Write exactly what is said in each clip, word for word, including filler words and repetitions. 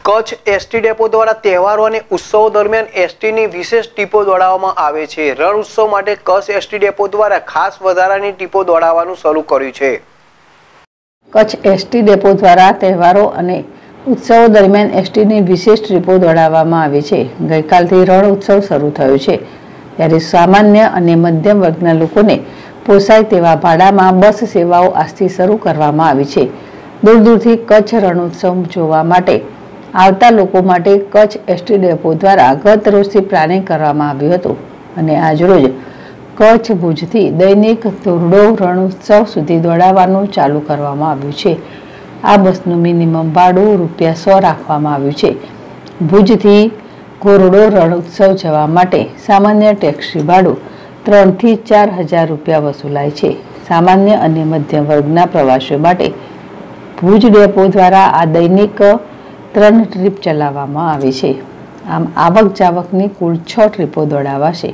Kutch ST depot દ્વારા તહેવારો અને ઉત્સવો દરમિયાન એસટીની વિશેષ ટીપો દોડાવવામાં આવે છે। રણ ઉત્સવ માટે કચ્છ એસટી ડેપો દ્વારા ખાસ વધારાની ટીપો દોડાવવાનું શરૂ કર્યું છે। કચ્છ એસટી ડેપો દ્વારા તહેવારો અને ઉત્સવો દરમિયાન એસટીની વિશેષ ટ્રીપો દોડાવવામાં આવી છે। ગઈકાલથી રણ ઉત્સવ શરૂ થયો છે, ત્યારે સામાન્ય અને મધ્યમ વર્ગના લોકોને પોસાય તેવા ભાડામાં બસ સેવાઓ આજથી શરૂ કરવામાં આવી છે। દૂર દૂરથી કચ્છ રણોત્સવ જોવા માટે આવતા લોકો માટે કચ્છ એસટી ડેપો દ્વારા ગત રોજથી પ્લાનિંગ કરવામાં આવ્યું હતું અને આજરોજ કચ્છ ભુજથી દૈનિક ધોરડો રણોત્સવ સુધી દોડાવવાનું ચાલુ કરવામાં આવ્યું છે। આ બસનું મિનિમમ ભાડું રૂપિયા સો રાખવામાં આવ્યું છે। ભુજથી ધોરડો રણોત્સવ જવા માટે સામાન્ય ટેક્સી ભાડું ત્રણથી ચાર હજાર રૂપિયા વસૂલાય છે। સામાન્ય અને મધ્યમ વર્ગના પ્રવાસીઓ માટે ભુજ ડેપો દ્વારા આ દૈનિક ત્રણ ટ્રીપ ચલાવવામાં આવી છે। આમ આવક જાવકની કુલ છ ટ્રીપો દોડાવાશે।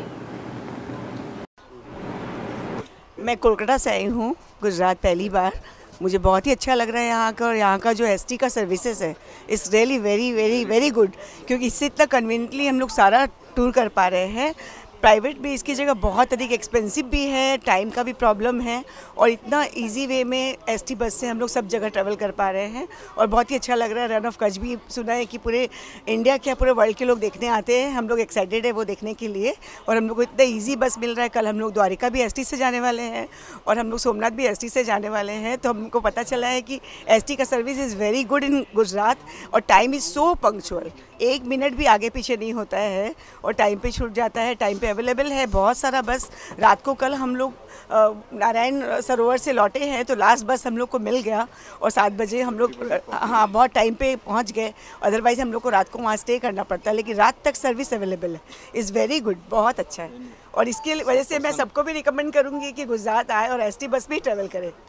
मैं कोलकाता से आई हूँ, गुजरात पहली बार। मुझे बहुत ही अच्छा लग रहा है यहाँ का, और यहाँ का जो एसटी का सर्विसेज है it's really very very very good, क्योंकि इससे इतना कन्वीनियंटली हम लोग सारा टूर कर पा रहे हैं। प्राइवेट भी इसकी जगह बहुत अधिक एक्सपेंसिव भी है, टाइम का भी प्रॉब्लम है, और इतना इजी वे में एसटी बस से हम लोग सब जगह ट्रैवल कर पा रहे हैं और बहुत ही अच्छा लग रहा है। रन ऑफ कच्छ भी सुना है कि पूरे इंडिया क्या पूरे वर्ल्ड के लोग देखने आते हैं, हम लोग एक्साइटेड है वो देखने के लिए। और हम लोग को इतना ईजी बस मिल रहा है। कल हम लोग द्वारिका भी एसटी से जाने वाले हैं और हम लोग सोमनाथ भी एसटी से जाने वाले हैं, तो हमको पता चला है कि एसटी का service is very good in Gujarat, और टाइम इज़ सो पंक्चुअल, एक मिनट भी आगे पीछे नहीं होता है और टाइम पे छूट जाता है, टाइम पे अवेलेबल है बहुत सारा बस। रात को कल हम लोग नारायण सरोवर से लौटे हैं तो लास्ट बस हम लोग को मिल गया और सात बजे हम लोग हाँ बहुत टाइम पे पहुंच गए। अदरवाइज़ हम लोग को रात को वहाँ स्टे करना पड़ता है, लेकिन रात तक सर्विस अवेलेबल है। इज़ वेरी गुड, बहुत अच्छा है, और इसकी वजह से मैं सबको भी रिकमेंड करूँगी कि गुजरात आए और एसटी बस में ट्रैवल करें।